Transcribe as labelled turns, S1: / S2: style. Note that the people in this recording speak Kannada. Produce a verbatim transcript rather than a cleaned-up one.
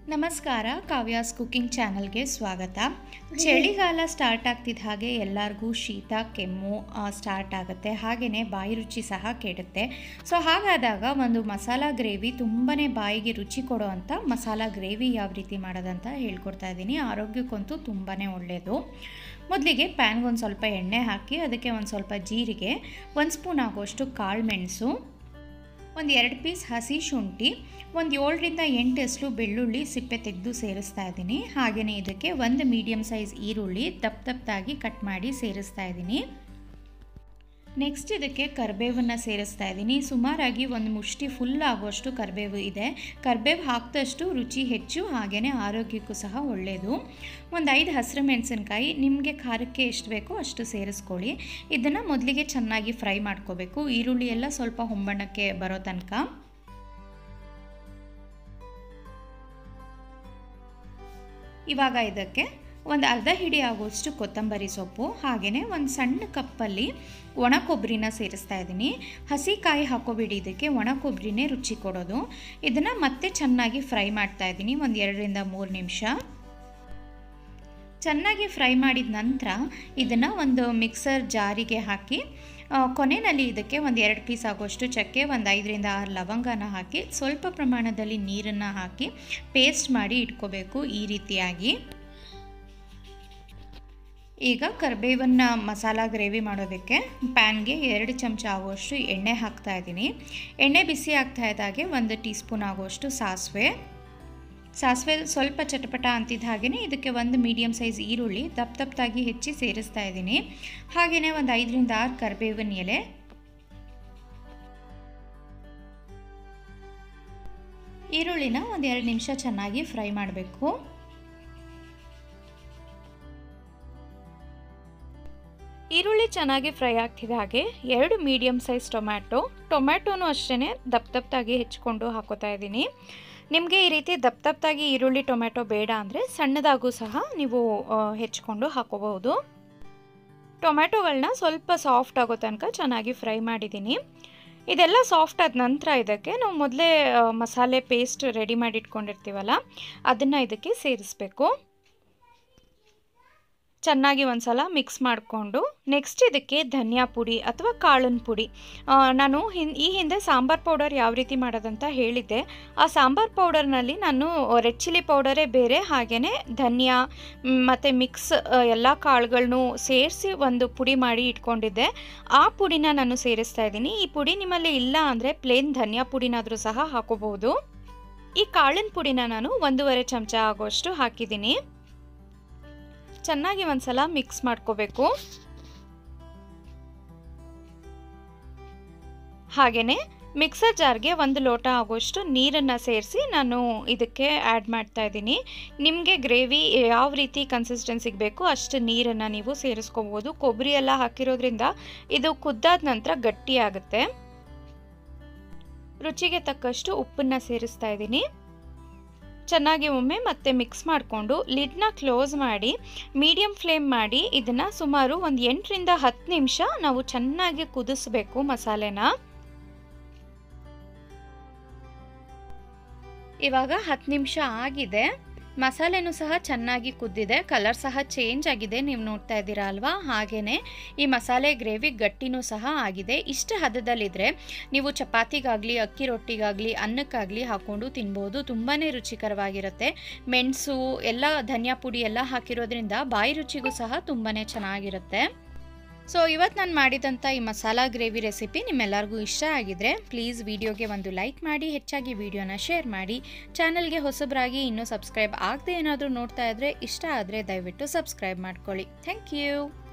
S1: ನಮಸ್ಕಾರ, ಕಾವ್ಯಾಸ್ ಕುಕಿಂಗ್ ಚಾನಲ್ಗೆ ಸ್ವಾಗತ. ಚಳಿಗಾಲ ಸ್ಟಾರ್ಟ್ ಆಗ್ತಿದ್ದ ಹಾಗೆ ಎಲ್ಲರಿಗೂ ಶೀತ ಕೆಮ್ಮು ಸ್ಟಾರ್ಟ್ ಆಗುತ್ತೆ, ಹಾಗೆಯೇ ಬಾಯಿ ರುಚಿ ಸಹ ಕೆಡುತ್ತೆ. ಸೊ ಹಾಗಾದಾಗ ಒಂದು ಮಸಾಲ ಗ್ರೇವಿ ತುಂಬಾ ಬಾಯಿಗೆ ರುಚಿ ಕೊಡೋ ಅಂಥ ಮಸಾಲ ಗ್ರೇವಿ ಯಾವ ರೀತಿ ಮಾಡೋದಂತ ಹೇಳ್ಕೊಡ್ತಾ ಇದ್ದೀನಿ. ಆರೋಗ್ಯಕ್ಕಂತೂ ತುಂಬಾ ಒಳ್ಳೆಯದು. ಮೊದಲಿಗೆ ಪ್ಯಾನ್ಗೆ ಒಂದು ಸ್ವಲ್ಪ ಎಣ್ಣೆ ಹಾಕಿ ಅದಕ್ಕೆ ಒಂದು ಸ್ವಲ್ಪ ಜೀರಿಗೆ, ಒಂದು ಸ್ಪೂನ್ ಆಗೋಷ್ಟು ಕಾಳು ಮೆಣಸು, ಒಂದು ಎರಡು ಪೀಸ್ ಹಸಿ ಶುಂಠಿ, ಒಂದು ಏಳರಿಂದ ಎಂಟು ಎಸ್ಲು ಬೆಳ್ಳುಳ್ಳಿ ಸಿಪ್ಪೆ ತೆಗೆದು ಸೇರಿಸ್ತಾ ಇದ್ದೀನಿ. ಹಾಗೆಯೇ ಇದಕ್ಕೆ ಒಂದು ಮೀಡಿಯಮ್ ಸೈಜ್ ಈರುಳ್ಳಿ ದಪ್ಪ ದಪ್ಪದಾಗಿ ಕಟ್ ಮಾಡಿ ಸೇರಿಸ್ತಾ ಇದ್ದೀನಿ. ನೆಕ್ಸ್ಟ್ ಇದಕ್ಕೆ ಕರಿಬೇವನ್ನು ಸೇರಿಸ್ತಾ ಇದ್ದೀನಿ. ಸುಮಾರಾಗಿ ಒಂದು ಮುಷ್ಟಿ ಫುಲ್ ಆಗುವಷ್ಟು ಕರಿಬೇವು ಇದೆ. ಕರಿಬೇವು ಹಾಕಿದಷ್ಟು ರುಚಿ ಹೆಚ್ಚು, ಹಾಗೆಯೇ ಆರೋಗ್ಯಕ್ಕೂ ಸಹ ಒಳ್ಳೆಯದು. ಒಂದು ಐದು ಹಸಿರು ಮೆಣಸಿನ್ಕಾಯಿ, ನಿಮಗೆ ಖಾರಕ್ಕೆ ಎಷ್ಟು ಬೇಕೋ ಅಷ್ಟು ಸೇರಿಸ್ಕೊಳ್ಳಿ. ಇದನ್ನು ಮೊದಲಿಗೆ ಚೆನ್ನಾಗಿ ಫ್ರೈ ಮಾಡ್ಕೋಬೇಕು, ಈರುಳ್ಳಿ ಎಲ್ಲ ಸ್ವಲ್ಪ ಹೊಂಬಣ್ಣಕ್ಕೆ ಬರೋ ತನಕ. ಇವಾಗ ಇದಕ್ಕೆ ಒಂದು ಅರ್ಧ ಹಿಡಿ ಆಗೋಷ್ಟು ಕೊತ್ತಂಬರಿ ಸೊಪ್ಪು, ಹಾಗೆಯೇ ಒಂದು ಸಣ್ಣ ಕಪ್ಪಲ್ಲಿ ಒಣ ಕೊಬ್ಬರಿನ ಸೇರಿಸ್ತಾ ಇದ್ದೀನಿ. ಹಸಿ ಕಾಯಿ ಹಾಕೋಬಿಡಿ, ಇದಕ್ಕೆ ಒಣ ಕೊಬ್ಬರಿನೇ ರುಚಿ ಕೊಡೋದು. ಇದನ್ನು ಮತ್ತೆ ಚೆನ್ನಾಗಿ ಫ್ರೈ ಮಾಡ್ತಾ ಇದ್ದೀನಿ ಒಂದು ಎರಡರಿಂದ ಮೂರು ನಿಮಿಷ. ಚೆನ್ನಾಗಿ ಫ್ರೈ ಮಾಡಿದ ನಂತರ ಇದನ್ನು ಒಂದು ಮಿಕ್ಸರ್ ಜಾರಿಗೆ ಹಾಕಿ ಕೊನೆಯಲ್ಲಿ ಇದಕ್ಕೆ ಒಂದು ಎರಡು ಪೀಸ್ ಆಗೋಷ್ಟು ಚಕ್ಕೆ, ಒಂದು ಐದರಿಂದ ಆರು ಲವಂಗನ ಹಾಕಿ ಸ್ವಲ್ಪ ಪ್ರಮಾಣದಲ್ಲಿ ನೀರನ್ನು ಹಾಕಿ ಪೇಸ್ಟ್ ಮಾಡಿ ಇಟ್ಕೋಬೇಕು ಈ ರೀತಿಯಾಗಿ. ಈಗ ಕರಿಬೇವನ್ನು ಮಸಾಲ ಗ್ರೇವಿ ಮಾಡೋದಕ್ಕೆ ಪ್ಯಾನ್ಗೆ ಎರಡು ಚಮಚ ಆಗುವಷ್ಟು ಎಣ್ಣೆ ಹಾಕ್ತಾ ಇದ್ದೀನಿ. ಎಣ್ಣೆ ಬಿಸಿ ಆಗ್ತಾ ಇದ್ದಾಗೆ ಒಂದು ಟೀ ಸ್ಪೂನ್ ಆಗುವಷ್ಟು ಸಾಸಿವೆ ಸಾಸಿವೆ ಸ್ವಲ್ಪ ಚಟಪಟ ಅಂತಿದ್ದ ಹಾಗೆಯೇ ಇದಕ್ಕೆ ಒಂದು ಮೀಡಿಯಮ್ ಸೈಜ್ ಈರುಳ್ಳಿ ದಪ್ಪ ದಪ್ಪದಾಗಿ ಹೆಚ್ಚಿ ಸೇರಿಸ್ತಾ ಇದ್ದೀನಿ. ಹಾಗೆಯೇ ಒಂದು ಐದರಿಂದ ಆರು ಕರಿಬೇವಿನ ಎಲೆ, ಈರುಳ್ಳಿನ ಒಂದು ಎರಡು ನಿಮಿಷ ಚೆನ್ನಾಗಿ ಫ್ರೈ ಮಾಡಬೇಕು. ಈರುಳ್ಳಿ ಚೆನ್ನಾಗಿ ಫ್ರೈ ಆಗ್ತಿದ್ದ ಹಾಗೆ ಎರಡು ಮೀಡಿಯಮ್ ಸೈಜ್ ಟೊಮ್ಯಾಟೊ ಟೊಮ್ಯಾಟೊನೂ ಅಷ್ಟೇ ದಪ್ಪ ದಪ್ಪದಾಗಿ ಹೆಚ್ಚಿಕೊಂಡು ಹಾಕೋತಾ ಇದ್ದೀನಿ. ನಿಮಗೆ ಈ ರೀತಿ ದಪ್ಪ ದಪ್ಪದಾಗಿ ಈರುಳ್ಳಿ ಟೊಮ್ಯಾಟೊ ಬೇಡ ಅಂದರೆ ಸಣ್ಣದಾಗೂ ಸಹ ನೀವು ಹೆಚ್ಚಿಕೊಂಡು ಹಾಕೋಬಹುದು. ಟೊಮ್ಯಾಟೊಗಳನ್ನ ಸ್ವಲ್ಪ ಸಾಫ್ಟ್ ಆಗೋ ತನಕ ಚೆನ್ನಾಗಿ ಫ್ರೈ ಮಾಡಿದ್ದೀನಿ. ಇದೆಲ್ಲ ಸಾಫ್ಟ್ ಆದ ನಂತರ ಇದಕ್ಕೆ ನಾವು ಮೊದಲೇ ಮಸಾಲೆ ಪೇಸ್ಟ್ ರೆಡಿ ಮಾಡಿ ಇಟ್ಕೊಂಡಿರ್ತೀವಲ್ಲ ಅದನ್ನು ಇದಕ್ಕೆ ಸೇರಿಸಬೇಕು. ಚೆನ್ನಾಗಿ ಒಂದ್ಸಲ ಮಿಕ್ಸ್ ಮಾಡಿಕೊಂಡು ನೆಕ್ಸ್ಟ್ ಇದಕ್ಕೆ ಧನಿಯಾ ಪುಡಿ ಅಥವಾ ಕಾಳಿನ ಪುಡಿ, ನಾನು ಹಿನ್ ಈ ಹಿಂದೆ ಸಾಂಬಾರ್ ಪೌಡರ್ ಯಾವ ರೀತಿ ಮಾಡೋದಂತ ಹೇಳಿದ್ದೆ. ಆ ಸಾಂಬಾರ್ ಪೌಡರ್ನಲ್ಲಿ ನಾನು ರೆಡ್ ಚಿಲ್ಲಿ ಪೌಡರೇ ಬೇರೆ, ಹಾಗೆಯೇ ಧನಿಯಾ ಮತ್ತು ಮಿಕ್ಸ್ ಎಲ್ಲ ಕಾಳುಗಳನ್ನು ಸೇರಿಸಿ ಒಂದು ಪುಡಿ ಮಾಡಿ ಇಟ್ಕೊಂಡಿದ್ದೆ. ಆ ಪುಡಿನ ನಾನು ಸೇರಿಸ್ತಾ ಇದ್ದೀನಿ. ಈ ಪುಡಿ ನಿಮ್ಮಲ್ಲಿ ಇಲ್ಲ ಅಂದರೆ ಪ್ಲೇನ್ ಧನಿಯಾ ಪುಡಿನಾದರೂ ಸಹ ಹಾಕೋಬಹುದು. ಈ ಕಾಳಿನ ಪುಡಿನ ನಾನು ಒಂದೂವರೆ ಚಮಚ ಆಗೋಷ್ಟು ಹಾಕಿದ್ದೀನಿ. ಚೆನ್ನಾಗಿ ಒಂದ್ಸಲ ಮಿಕ್ಸ್ ಮಾಡ್ಕೋಬೇಕು. ಹಾಗೆಯೇ ಮಿಕ್ಸರ್ ಜಾರ್ಗೆ ಒಂದು ಲೋಟ ಆಗೋಷ್ಟು ನೀರನ್ನು ಸೇರಿಸಿ ನಾನು ಇದಕ್ಕೆ ಆ್ಯಡ್ ಮಾಡ್ತಾ ಇದ್ದೀನಿ. ನಿಮಗೆ ಗ್ರೇವಿ ಯಾವ ರೀತಿ ಕನ್ಸಿಸ್ಟೆನ್ಸಿಗೆ ಬೇಕು ಅಷ್ಟು ನೀರನ್ನು ನೀವು ಸೇರಿಸ್ಕೋಬೋದು. ಕೊಬ್ಬರಿ ಎಲ್ಲ ಹಾಕಿರೋದ್ರಿಂದ ಇದು ಕುದ್ದಾದ ನಂತರ ಗಟ್ಟಿಯಾಗುತ್ತೆ. ರುಚಿಗೆ ತಕ್ಕಷ್ಟು ಉಪ್ಪನ್ನು ಸೇರಿಸ್ತಾ ಇದ್ದೀನಿ. ಚೆನ್ನಾಗಿ ಒಮ್ಮೆ ಮತ್ತೆ ಮಿಕ್ಸ್ ಮಾಡಿಕೊಂಡು ಲಿಡ್ನ ಕ್ಲೋಸ್ ಮಾಡಿ ಮೀಡಿಯಮ್ ಫ್ಲೇಮ್ ಮಾಡಿ ಇದನ್ನು ಸುಮಾರು ಒಂದು ಎಂಟರಿಂದ ಹತ್ತು ನಿಮಿಷ ನಾವು ಚೆನ್ನಾಗಿ ಕುದಿಸ್ಬೇಕು ಮಸಾಲೆನ. ಇವಾಗ ಹತ್ತು ನಿಮಿಷ ಆಗಿದೆ, ಮಸಾಲೆನೂ ಸಹ ಚೆನ್ನಾಗಿ ಕುದ್ದಿದೆ, ಕಲರ್ ಸಹ ಚೇಂಜ್ ಆಗಿದೆ, ನೀವು ನೋಡ್ತಾ ಇದ್ದೀರಾ ಅಲ್ವಾ. ಹಾಗೆಯೇ ಈ ಮಸಾಲೆ ಗ್ರೇವಿ ಗಟ್ಟಿನೂ ಸಹ ಆಗಿದೆ. ಇಷ್ಟು ಹದದಲ್ಲಿದ್ದರೆ ನೀವು ಚಪಾತಿಗಾಗಲಿ ಅಕ್ಕಿ ರೊಟ್ಟಿಗಾಗಲಿ ಅನ್ನಕ್ಕಾಗಲಿ ಹಾಕ್ಕೊಂಡು ತಿನ್ಬೋದು. ತುಂಬಾ ರುಚಿಕರವಾಗಿರುತ್ತೆ. ಮೆಣಸು ಎಲ್ಲ ಧನಿಯಾ ಪುಡಿ ಎಲ್ಲ ಹಾಕಿರೋದ್ರಿಂದ ಬಾಯಿ ರುಚಿಗೂ ಸಹ ತುಂಬಾ ಚೆನ್ನಾಗಿರುತ್ತೆ. ಸೊ ಇವತ್ತು ನಾನು ಮಾಡಿದಂಥ ಈ ಮಸಾಲ ಗ್ರೇವಿ ರೆಸಿಪಿ ನಿಮ್ಮೆಲ್ಲರಿಗೂ ಇಷ್ಟ ಆಗಿದ್ರೆ ಪ್ಲೀಸ್ ವಿಡಿಯೋಗೆ ಒಂದು ಲೈಕ್ ಮಾಡಿ, ಹೆಚ್ಚಾಗಿ ವಿಡಿಯೋನ ಶೇರ್ ಮಾಡಿ. ಚಾನಲ್ಗೆ ಹೊಸಬರಾಗಿ ಇನ್ನೂ ಸಬ್ಸ್ಕ್ರೈಬ್ ಆಗದೆ ಏನಾದರೂ ನೋಡ್ತಾ ಇದ್ದರೆ ಇಷ್ಟ ಆದರೆ ದಯವಿಟ್ಟು ಸಬ್ಸ್ಕ್ರೈಬ್ ಮಾಡ್ಕೊಳ್ಳಿ. Thank you.